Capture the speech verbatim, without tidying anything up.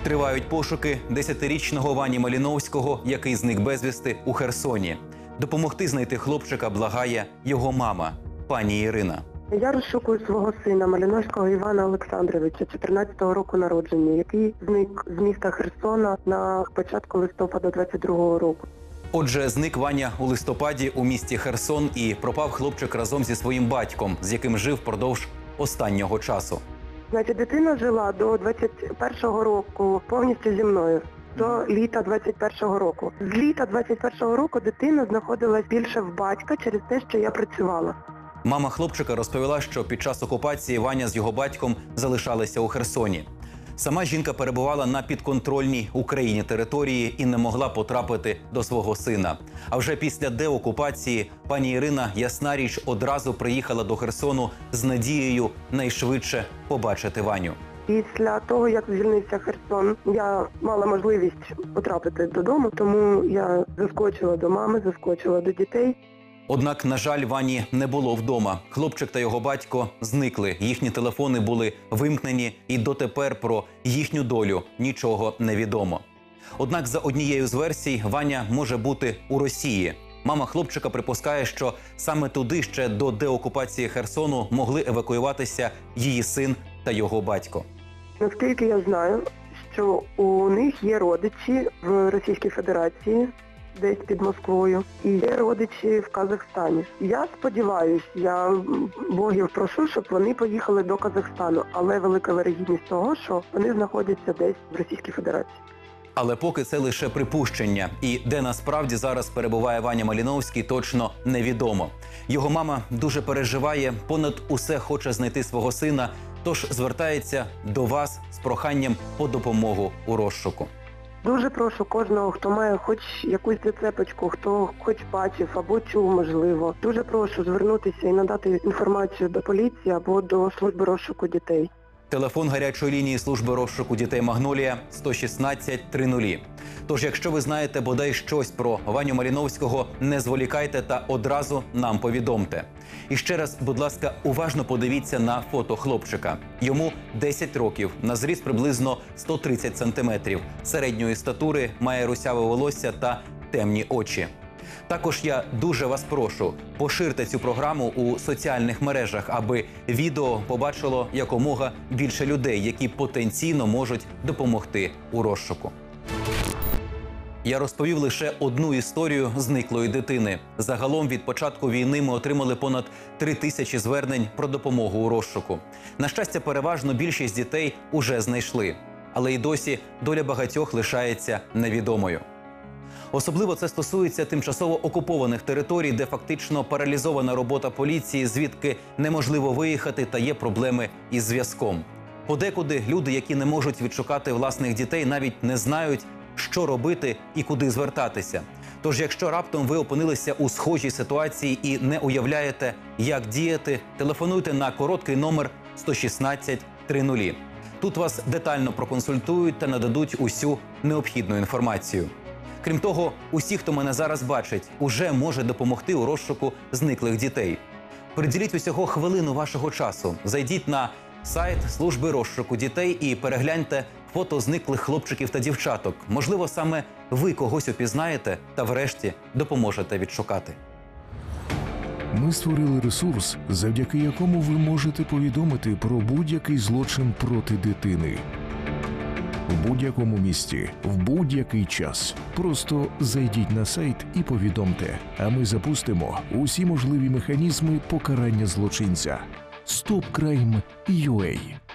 Тривають пошуки десятирічного Вані Маліновського, який зник безвісти у Херсоні. Допомогти знайти хлопчика благає його мама, пані Ірина. Я розшукую свого сина Маліновського Івана Олександровича, чотирнадцятого року народження, який зник з міста Херсона на початку листопада двадцять другого року. Отже, зник Ваня у листопаді у місті Херсон і пропав хлопчик разом зі своїм батьком, з яким жив впродовж останнього часу. Значить, дитина жила до двадцять першого року повністю зі мною, до літа двадцять першого року. З літа двадцять першого року дитина знаходилась більше в батька через те, що я працювала. Мама хлопчика розповіла, що під час окупації Ваня з його батьком залишалися у Херсоні. Сама жінка перебувала на підконтрольній Україні території і не могла потрапити до свого сина. А вже після деокупації пані Ірина, ясна річ, одразу приїхала до Херсону з надією найшвидше побачити Ваню. Після того, як звільнився Херсон, я мала можливість потрапити додому, тому я заскочила до мами, заскочила до дітей. Однак, на жаль, Вані не було вдома. Хлопчик та його батько зникли. Їхні телефони були вимкнені, і дотепер про їхню долю нічого не відомо. Однак, за однією з версій, Ваня може бути у Росії. Мама хлопчика припускає, що саме туди ще до деокупації Херсону могли евакуюватися її син та його батько. Наскільки я знаю, що у них є родичі в Російській Федерації, десь під Москвою, і є родичі в Казахстані. Я сподіваюся, я богів прошу, щоб вони поїхали до Казахстану, але велика вірогідність того, що вони знаходяться десь в Російській Федерації. Але поки це лише припущення, і де насправді зараз перебуває Ваня Маліновський, точно невідомо. Його мама дуже переживає, понад усе хоче знайти свого сина, тож звертається до вас з проханням по допомогу у розшуку. Дуже прошу кожного, хто має хоч якусь зацепочку, хто хоч бачив або чув, можливо. Дуже прошу звернутися і надати інформацію до поліції або до служби розшуку дітей. Телефон гарячої лінії служби розшуку дітей «Магнолія» сто шістнадцять тридцять. Тож, якщо ви знаєте бодай щось про Ваню Маліновського, не зволікайте та одразу нам повідомте. І ще раз, будь ласка, уважно подивіться на фото хлопчика. Йому десять років, на зріст приблизно сто тридцять сантиметрів, середньої статури, має русяве волосся та темні очі. Також я дуже вас прошу, поширте цю програму у соціальних мережах, аби відео побачило якомога більше людей, які потенційно можуть допомогти у розшуку. Я розповів лише одну історію зниклої дитини. Загалом від початку війни ми отримали понад три тисячі звернень про допомогу у розшуку. На щастя, переважно більшість дітей уже знайшли. Але й досі доля багатьох лишається невідомою. Особливо це стосується тимчасово окупованих територій, де фактично паралізована робота поліції, звідки неможливо виїхати та є проблеми із зв'язком. Подекуди люди, які не можуть відшукати власних дітей, навіть не знають, що робити і куди звертатися. Тож, якщо раптом ви опинилися у схожій ситуації і не уявляєте, як діяти, телефонуйте на короткий номер сто шістнадцять тридцять. Тут вас детально проконсультують та нададуть усю необхідну інформацію. Крім того, усі, хто мене зараз бачить, уже може допомогти у розшуку зниклих дітей. Приділіть усього хвилину вашого часу. Зайдіть на сайт служби розшуку дітей і перегляньте фото зниклих хлопчиків та дівчаток. Можливо, саме ви когось упізнаєте та врешті допоможете відшукати. Ми створили ресурс, завдяки якому ви можете повідомити про будь-який злочин проти дитини. В будь-якому місці, в будь-який час. Просто зайдіть на сайт і повідомте, а ми запустимо усі можливі механізми покарання злочинця. стоп крайм крапка ю а